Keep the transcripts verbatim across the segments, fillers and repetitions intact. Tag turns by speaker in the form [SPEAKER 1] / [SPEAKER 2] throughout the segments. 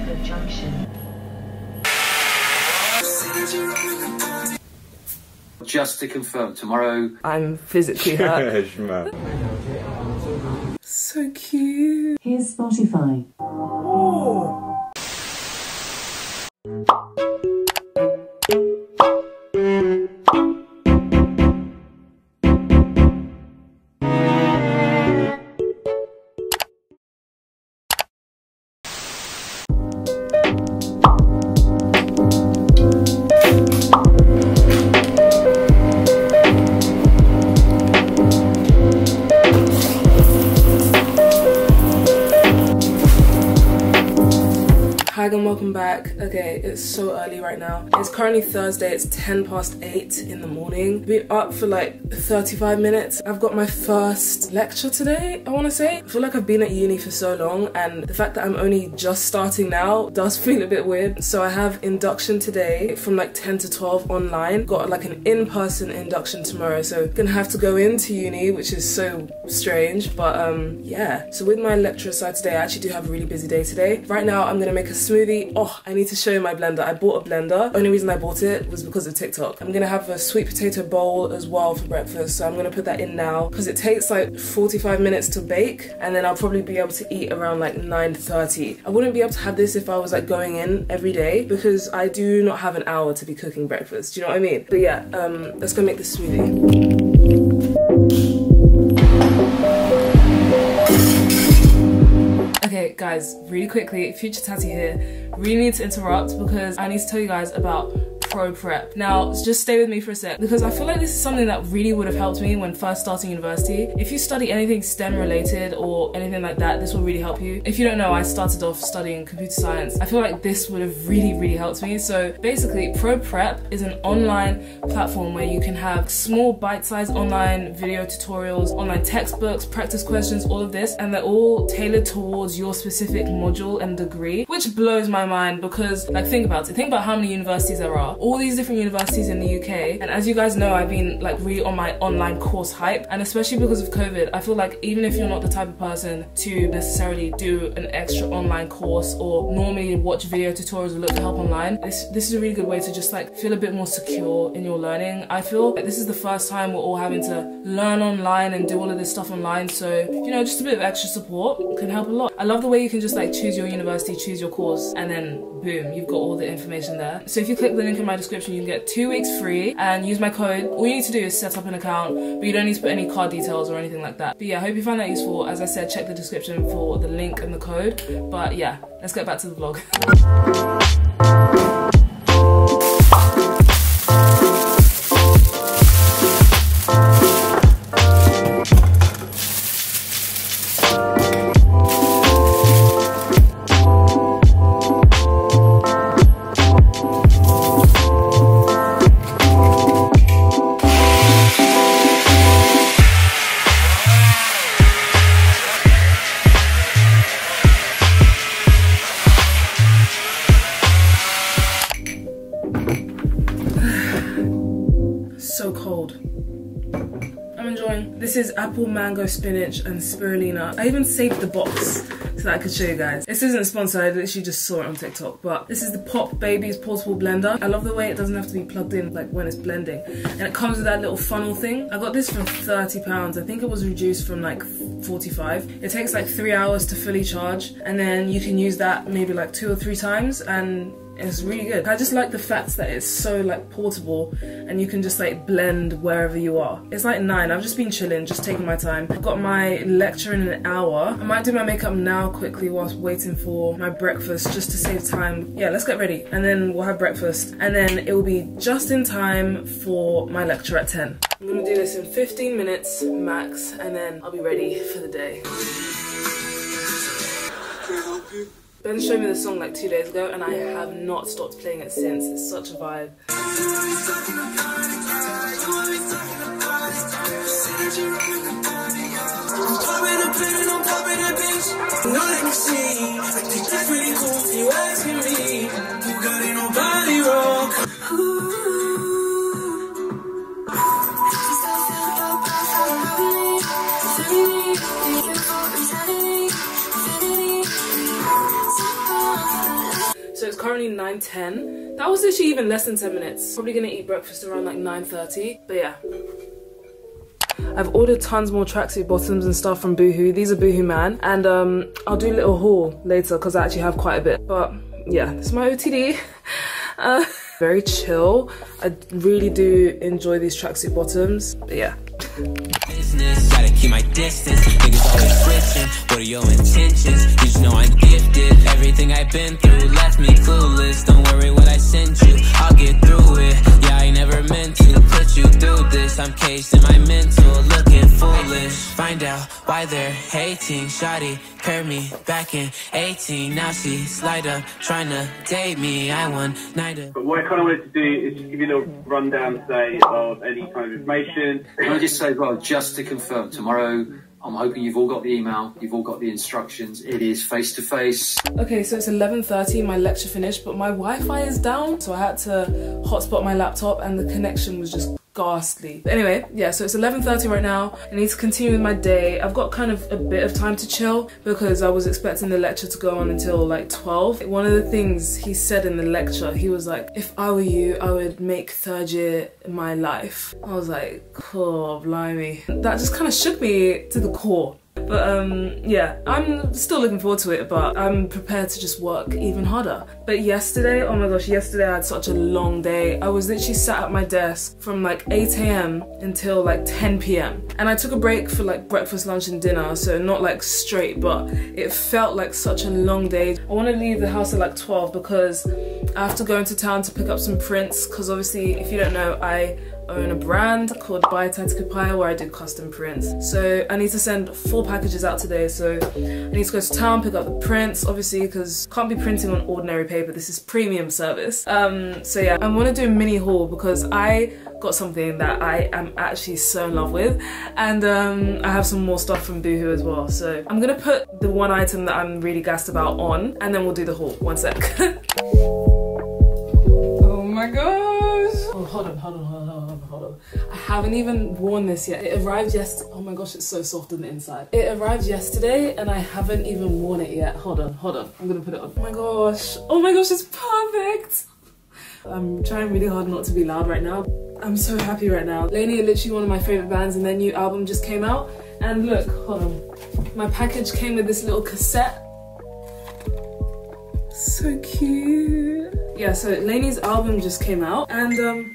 [SPEAKER 1] Bradford Junction.
[SPEAKER 2] Just to confirm, tomorrow
[SPEAKER 3] I'm physically hurt. So cute.
[SPEAKER 1] Here's Spotify.
[SPEAKER 3] Oh. Hi and welcome back. Okay, it's so early right now. It's currently Thursday, it's ten past eight in the morning. Been up for like thirty-five minutes. I've got my first lecture today, I wanna say. I feel like I've been at uni for so long and the fact that I'm only just starting now does feel a bit weird. So I have induction today from like ten to twelve online. Got like an in-person induction tomorrow, so gonna have to go into uni, which is so strange, but um, yeah. So with my lecture aside today, I actually do have a really busy day today. Right now, I'm gonna make a smoothie. Oh, I need to show you my blender. I bought a blender. Only reason I bought it was because of TikTok. I'm gonna have a sweet potato bowl as well for breakfast, so I'm gonna put that in now because it takes like forty-five minutes to bake, and then I'll probably be able to eat around like nine thirty. I wouldn't be able to have this if I was like going in every day because I do not have an hour to be cooking breakfast. Do you know what I mean? But yeah, um, let's go make this smoothie. Okay guys, really quickly, Future Tatty here. Really need to interrupt because I need to tell you guys about Pro Prep. Now, just stay with me for a sec because I feel like this is something that really would have helped me when first starting university. If you study anything STEM related or anything like that, this will really help you. If you don't know, I started off studying computer science. I feel like this would have really, really helped me. So basically, Pro Prep is an online platform where you can have small bite-sized online video tutorials, online textbooks, practice questions, all of this, and they're all tailored towards your specific module and degree, which blows my mind because, like, think about it. Think about how many universities there are. All these different universities in the U K, and as you guys know, I've been like really on my online course hype, and especially because of COVID, I feel like even if you're not the type of person to necessarily do an extra online course or normally watch video tutorials or look for help online, this this is a really good way to just like feel a bit more secure in your learning. I feel like this is the first time we're all having to learn online and do all of this stuff online, so you know, just a bit of extra support can help a lot. I love the way you can just like choose your university, choose your course, and then boom, you've got all the information there. So if you click the link in my description, you can get two weeks free and use my code. All you need to do is set up an account, but you don't need to put any card details or anything like that. But yeah, I hope you found that useful. As I said, check the description for the link and the code. But yeah, let's get back to the vlog. So cold. I'm enjoying. This is apple, mango, spinach, and spirulina. I even saved the box so that I could show you guys. This isn't sponsored, I literally just saw it on TikTok, but this is the Pop Babies portable blender. I love the way it doesn't have to be plugged in like when it's blending, and it comes with that little funnel thing. I got this for thirty pounds. I think it was reduced from like forty-five. It takes like three hours to fully charge, and then you can use that maybe like two or three times, and it's really good. I just like the fact that it's so like portable and you can just like blend wherever you are. It's like nine. I've just been chilling, just taking my time. I've got my lecture in an hour. I might do my makeup now quickly whilst waiting for my breakfast just to save time. Yeah, let's get ready and then we'll have breakfast and then it will be just in time for my lecture at ten. I'm gonna do this in fifteen minutes max and then I'll be ready for the day. Ben showed me the song like two days ago and I have not stopped playing it since. It's such a vibe. currently nine ten. That was literally even less than ten minutes. Probably gonna eat breakfast around like nine thirty, but yeah. I've ordered tons more tracksuit bottoms and stuff from Boohoo. These are Boohoo Man, and um, I'll do a little haul later because I actually have quite a bit. But yeah, this is my O T D. Uh, very chill. I really do enjoy these tracksuit bottoms, but yeah.
[SPEAKER 1] Business, gotta keep my distance. Niggas always switching. What are your intentions? You just know I'm gifted. Everything I've been through left me clueless. Don't worry what I sent you, I'll get through it. Yeah, I never meant to put you through this. I'm caged in my mental, looking foolish. Find out why they're hating. Shawty curved me back in eighteen. Now she slide up, trying to date me. I one night up.
[SPEAKER 4] But what I kind of wanted to do is just give you a little rundown today of any kind of information.
[SPEAKER 2] Can I just say, well, just to confirm, tomorrow, I'm hoping you've all got the email, you've all got the instructions. It is face-to-face.
[SPEAKER 3] Okay, so it's eleven thirty, my lecture finished, but my Wi-Fi is down, so I had to hotspot my laptop and the connection was just ghastly. But anyway, yeah, so it's eleven thirty right now. I need to continue with my day. I've got kind of a bit of time to chill because I was expecting the lecture to go on until like twelve. One of the things he said in the lecture, he was like, if I were you, I would make third year my life. I was like, oh, blimey. That just kind of shook me to the core. But um, yeah, I'm still looking forward to it, but I'm prepared to just work even harder. But yesterday, oh my gosh, yesterday I had such a long day. I was literally sat at my desk from like eight A M until like ten P M And I took a break for like breakfast, lunch and dinner, so not like straight, but it felt like such a long day. I want to leave the house at like twelve because I have to go into town to pick up some prints, because obviously, if you don't know, I own a brand called By Tactical Pie where I do custom prints. So I need to send four packages out today, so I need to go to town, pick up the prints, obviously, because can't be printing on ordinary paper. This is premium service. Um, so yeah, I want to do a mini haul because I got something that I am actually so in love with, and um, I have some more stuff from Boohoo as well. So I'm gonna put the one item that I'm really gassed about on, and then we'll do the haul. One sec. Oh my gosh. Oh, hold on, hold on, hold on, hold on, hold on. I haven't even worn this yet. It arrived yesterday. Oh my gosh, it's so soft on the inside. It arrived yesterday and I haven't even worn it yet. Hold on, hold on. I'm gonna put it on. Oh my gosh. Oh my gosh, it's perfect. I'm trying really hard not to be loud right now. I'm so happy right now. Lainey are literally one of my favorite bands and their new album just came out. And look, hold on. My package came with this little cassette. So cute. Yeah, so Lainey's album just came out and um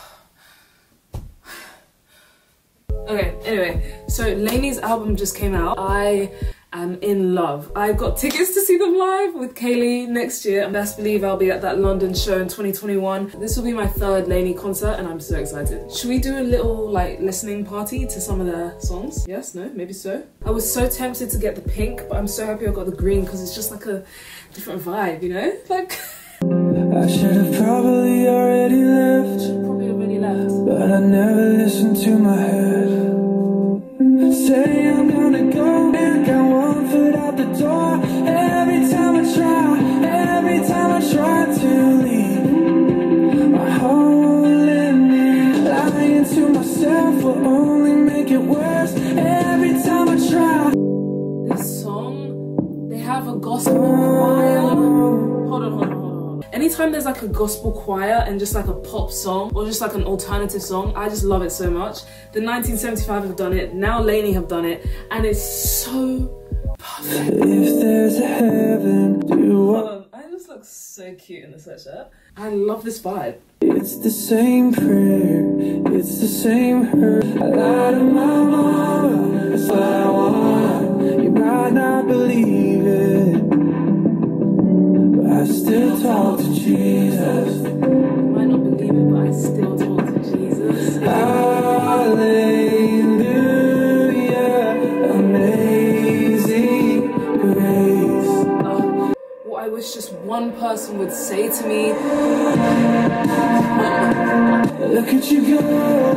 [SPEAKER 3] okay, anyway, so Lainey's album just came out. I am in love. I've got tickets to see them live with Kaylee next year, and best believe I'll be at that London show in twenty twenty-one. This will be my third Lainey concert and I'm so excited. Should we do a little like listening party to some of their songs? Yes, no, maybe so. I was so tempted to get the pink, but I'm so happy I got the green because it's just like a different vibe, you know? Like
[SPEAKER 5] I should have probably already left.
[SPEAKER 3] Probably already left.
[SPEAKER 5] But I never listened to my head. Say I'm gonna go back, got one foot out the door. Every time I try, every time I try to leave, my heart won't let me. Lying to myself will only make it worse. Every time I try.
[SPEAKER 3] This song, they have a gospel choir. Hold on, hold on, hold on. Anytime there's like a gospel choir and just like a pop song or just like an alternative song, I just love it so much. The nineteen seventy-five have done it, now Lainey have done it, and it's so perfect.
[SPEAKER 5] If there's a heaven, do what?
[SPEAKER 3] I just look so cute in the sweatshirt. I love this vibe.
[SPEAKER 5] It's the same prayer, it's the same hurt. I lied to my mama, that's what I want. You might not believe it, I still talk to Jesus.
[SPEAKER 3] You might not believe it, but I still talk to Jesus.
[SPEAKER 5] Hallelujah, amazing grace.
[SPEAKER 3] Uh, what I wish just one person would say to me.
[SPEAKER 5] Look at you go.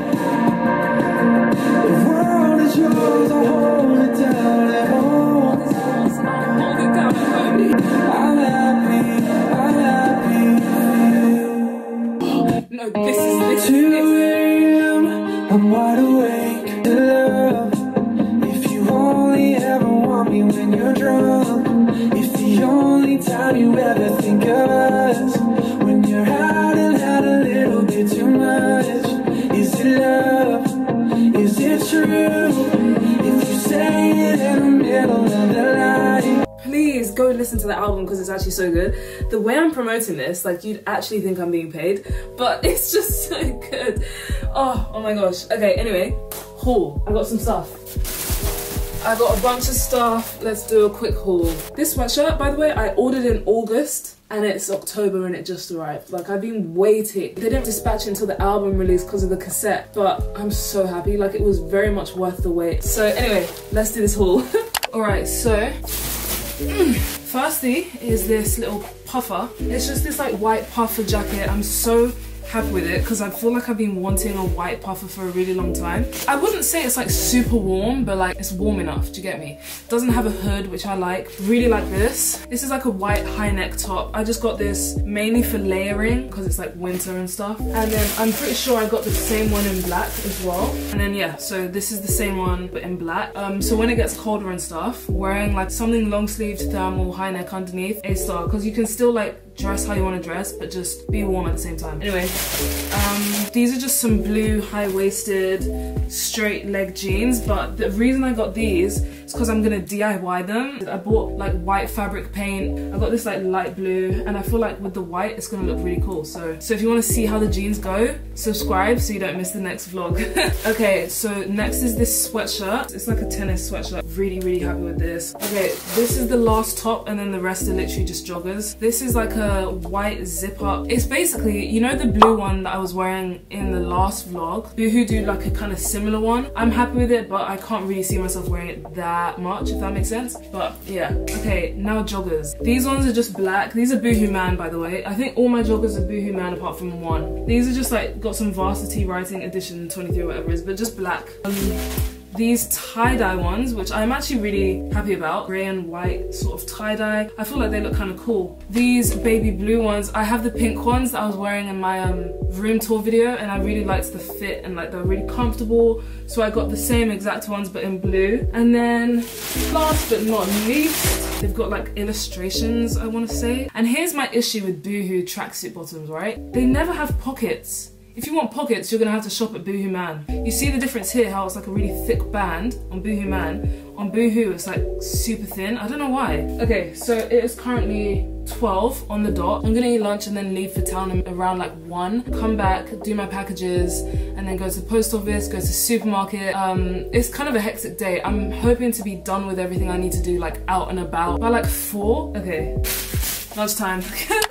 [SPEAKER 5] The world is yours, I'll hold it down at home.
[SPEAKER 3] Hold it down at home.
[SPEAKER 5] I'm happy, I'm happy.
[SPEAKER 3] No, this is this
[SPEAKER 5] two
[SPEAKER 3] is
[SPEAKER 5] A M, I'm wide awake to love. If you only ever want me when you're drunk, if the only time you ever think like us when you're out and had a little bit too much. Is it love? Is it true? If you say it in the middle of the night.
[SPEAKER 3] Please go listen to the album because it's actually so good. The way I'm promoting this, like you'd actually think I'm being paid, but it's just so good. Oh, oh my gosh. Okay, anyway, haul. I got some stuff. I got a bunch of stuff. Let's do a quick haul. This sweatshirt, by the way, I ordered in August and it's October and it just arrived. Like, I've been waiting. They didn't dispatch it until the album release because of the cassette, but I'm so happy. Like, it was very much worth the wait. So anyway, let's do this haul. All right, so firstly is this little puffer. It's just this like white puffer jacket. I'm so happy with it because I feel like I've been wanting a white puffer for a really long time. I wouldn't say it's like super warm, but like it's warm enough, do you get me? Doesn't have a hood, which I like. Really like this. This is like a white high neck top. I just got this mainly for layering because it's like winter and stuff. And then I'm pretty sure I got the same one in black as well. And then yeah, so this is the same one but in black. Um, so when it gets colder and stuff, wearing like something long sleeved thermal high neck underneath, A star, because you can still like dress how you want to dress but just be warm at the same time. Anyway, um, these are just some blue high-waisted straight leg jeans, but the reason I got these is because I'm gonna D I Y them. I bought like white fabric paint. I got this like light blue and I feel like with the white it's gonna look really cool. So so if you want to see how the jeans go, subscribe so you don't miss the next vlog. Okay, so next is this sweatshirt. It's like a tennis sweatshirt. Really really happy with this. Okay, this is the last top and then the rest are literally just joggers. This is like a white zip up. It's basically, you know the blue one that I was wearing in the last vlog? Boohoo do like a kind of similar one. I'm happy with it, but I can't really see myself wearing it that much, if that makes sense. But yeah. Okay, now joggers. These ones are just black. These are Boohoo Man, by the way. I think all my joggers are Boohoo Man apart from one. These are just like, got some Varsity Writing Edition twenty-three or whatever it is, but just black. Um, These tie-dye ones, which I'm actually really happy about. Grey and white sort of tie-dye. I feel like they look kind of cool. These baby blue ones, I have the pink ones that I was wearing in my um, room tour video and I really liked the fit and like they're really comfortable. So I got the same exact ones but in blue. And then last but not least, they've got like illustrations, I want to say. And here's my issue with Boohoo tracksuit bottoms, right? They never have pockets. If you want pockets, you're gonna have to shop at Boohoo Man. You see the difference here, how it's like a really thick band on Boohoo Man. On Boohoo, it's like super thin. I don't know why. Okay, so it is currently twelve on the dot. I'm gonna eat lunch and then leave for town around like one. Come back, do my packages, and then go to the post office, go to the supermarket. Um, it's kind of a hectic day. I'm hoping to be done with everything I need to do like out and about by like four. Okay, lunchtime.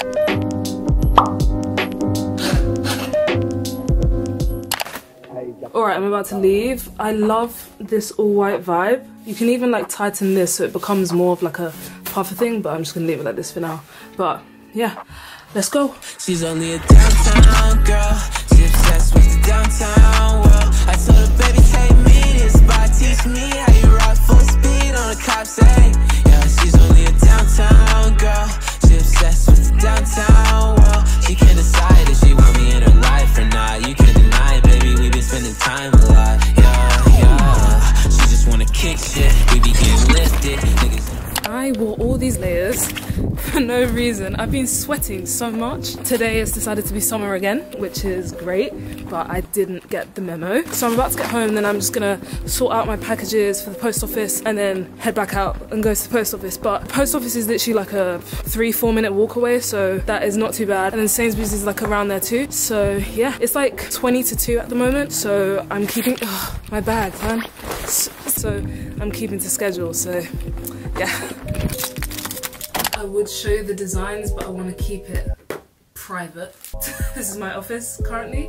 [SPEAKER 3] Alright, I'm about to leave. I love this all white vibe. You can even like tighten this so it becomes more of like a puffer thing, but I'm just gonna leave it like this for now. But yeah, let's go.
[SPEAKER 1] She's only a downtown girl. She obsessed with the downtown world. I told her, baby, take me to the spot. Teach me how you rock full speed on a cop say. Yeah, she's only a downtown girl. She obsessed with the downtown world. She can't decide if she want me in her life or not. You can't deny it, baby, we been spending time a lot. Yeah, yeah. She just wanna kick shit. We be getting lifted. Niggas.
[SPEAKER 3] I wore all these layers for no reason. I've been sweating so much. Today it's decided to be summer again, which is great, but I didn't get the memo. So I'm about to get home and then I'm just gonna sort out my packages for the post office and then head back out and go to the post office. But the post office is literally like a three, four minute walk away, so that is not too bad. And then Sainsbury's is like around there too. So yeah, it's like twenty to two at the moment. So I'm keeping, oh, my bag, man. So, so I'm keeping to schedule, so yeah. I would show you the designs, but I want to keep it private. This is my office currently.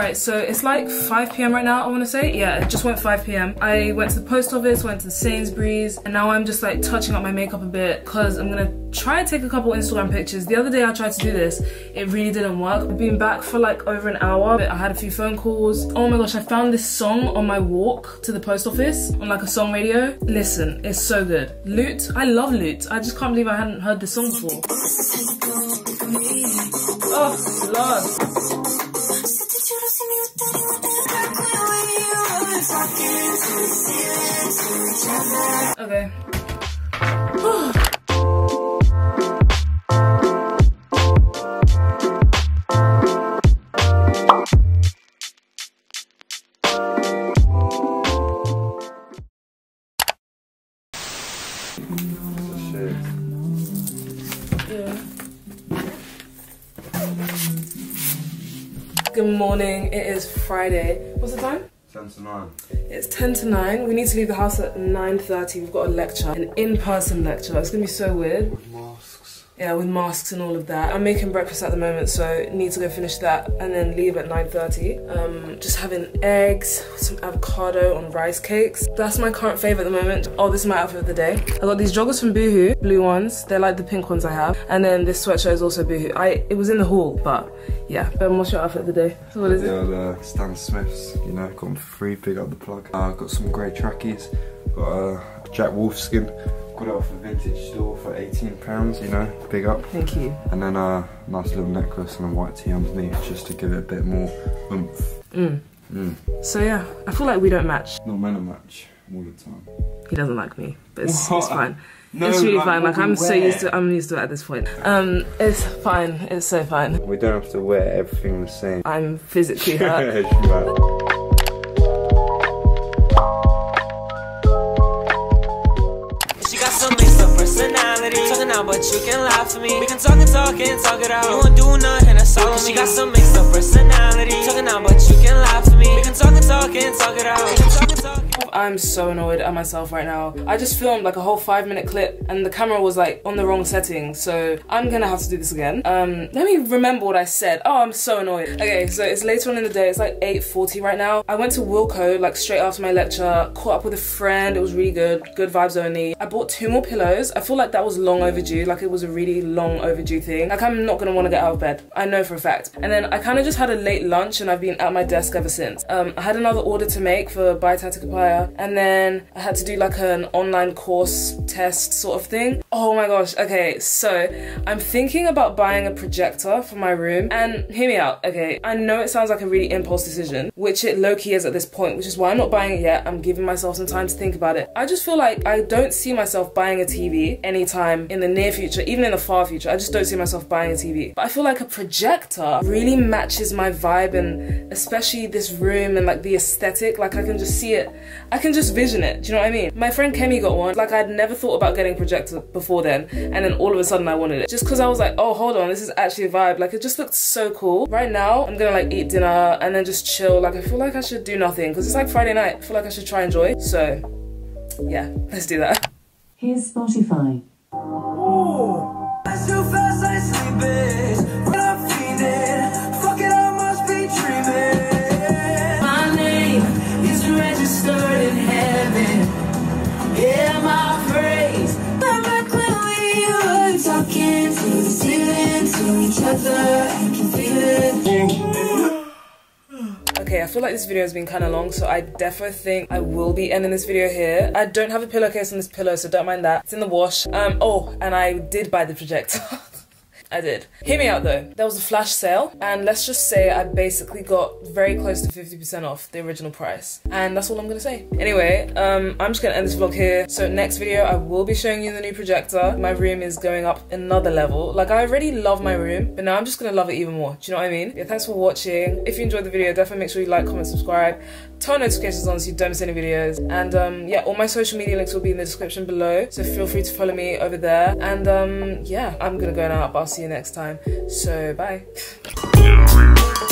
[SPEAKER 3] Right, so it's like five p m right now, I want to say. Yeah, it just went five p m I went to the post office, went to Sainsbury's, and now I'm just like touching up my makeup a bit because I'm gonna try and take a couple Instagram pictures. The other day I tried to do this, it really didn't work. I've been back for like over an hour, but I had a few phone calls. Oh my gosh, I found this song on my walk to the post office on like a song radio. Listen, it's so good. Lute, I love Lute. I just can't believe I hadn't heard this song before. Oh, Lord. Okay. Good morning, it is Friday. What's the time?
[SPEAKER 6] ten to nine.
[SPEAKER 3] It's ten to nine. We need to leave the house at nine thirty. We've got a lecture, an in-person lecture. It's gonna be so weird.
[SPEAKER 6] With masks.
[SPEAKER 3] Yeah, with masks and all of that. I'm making breakfast at the moment, so need to go finish that and then leave at nine thirty. Um, just having eggs, some avocado on rice cakes. That's my current favourite at the moment. Oh, this is my outfit of the day. I got these joggers from Boohoo, blue ones. They're like the pink ones I have. And then this sweatshirt is also Boohoo. I It was in the haul, but yeah. Ben, what's your outfit of the day? So what is it?
[SPEAKER 6] Yeah, the Stan Smiths, you know, got them for free, big up the plug. Uh, got some grey trackies, got a Jack Wolfskin. Got it off a vintage store for eighteen pounds, you know, big up.
[SPEAKER 3] Thank you.
[SPEAKER 6] And then a nice little necklace and a white tee underneath just to give it a bit more oomph.
[SPEAKER 3] Mm.
[SPEAKER 6] Mm.
[SPEAKER 3] So yeah, I feel like we don't match.
[SPEAKER 6] Not meant to match all the time.
[SPEAKER 3] He doesn't like me, but it's,
[SPEAKER 6] What?
[SPEAKER 3] it's fine.
[SPEAKER 6] No,
[SPEAKER 3] it's really
[SPEAKER 6] like,
[SPEAKER 3] fine. Like I'm so
[SPEAKER 6] wear.
[SPEAKER 3] used to. I'm used to it at this point. Um, it's fine. It's so fine.
[SPEAKER 6] We don't have to wear everything the same.
[SPEAKER 3] I'm physically hurt.
[SPEAKER 1] Talking out, but you can lie for me. We can talk and talk and talk it out. You won't do nothing, that's all of me. She got some mixed up personality. Talking out, but you can lie for me. We can talk and talk and talk it out. We can talk and talk.
[SPEAKER 3] I'm so annoyed at myself right now. I just filmed like a whole five minute clip and the camera was like on the wrong setting, so I'm gonna have to do this again. Um, let me remember what I said. Oh, I'm so annoyed. Okay, so it's later on in the day. It's like eight forty right now. I went to Wilko like straight after my lecture, caught up with a friend. It was really good, good vibes only. I bought two more pillows. I feel like that was long overdue. Like it was a really long overdue thing. Like I'm not gonna wanna get out of bed. I know for a fact. And then I kind of just had a late lunch and I've been at my desk ever since. Um, I had another order to make for Buy Tactica Papaya. And then I had to do like an online course test sort of thing. Oh my gosh, okay, so I'm thinking about buying a projector for my room. And hear me out, okay, I know it sounds like a really impulse decision, which it low-key is at this point, which is why I'm not buying it yet. I'm giving myself some time to think about it. I just feel like I don't see myself buying a T V anytime in the near future, even in the far future. I just don't see myself buying a T V. But I feel like a projector really matches my vibe, and especially this room and like the aesthetic. Like I can just see it. I can just vision it. Do you know what I mean? My friend Kemi got one. Like I'd never thought about getting a projector before then, and then all of a sudden I wanted it. Just because I was like, oh, hold on, this is actually a vibe. Like it just looked so cool. Right now, I'm gonna like eat dinner and then just chill. Like I feel like I should do nothing because it's like Friday night. I feel like I should try and enjoy. So yeah, let's do that.
[SPEAKER 7] Here's Spotify.
[SPEAKER 3] Ooh.
[SPEAKER 5] Too fast, I sleep it. When I'm feeling, fuck it, I must be dreaming. My name is registered in heaven. Yeah, my praise. I'm back when we were talking to the ceiling, to each other. I can feel it.
[SPEAKER 3] Okay, I feel like this video has been kind of long, so I definitely think I will be ending this video here. I don't have a pillowcase on this pillow, so don't mind that. It's in the wash. Um, oh, and I did buy the projector. I did. Hear me out though. There was a flash sale, and let's just say I basically got very close to fifty percent off the original price. And that's all I'm gonna say. Anyway, um, I'm just gonna end this vlog here. So next video, I will be showing you the new projector. My room is going up another level. Like I already love my room, but now I'm just gonna love it even more. Do you know what I mean? Yeah, thanks for watching. If you enjoyed the video, definitely make sure you like, comment, subscribe. Turn notifications on so you don't miss any videos. And um, yeah, all my social media links will be in the description below. So feel free to follow me over there. And um, yeah, I'm gonna go now, but I'll see you next time. So bye.